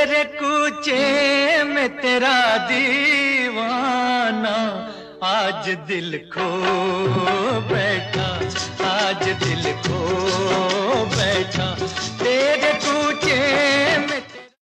तेरे कूचे में तेरा दीवाना आज दिल खो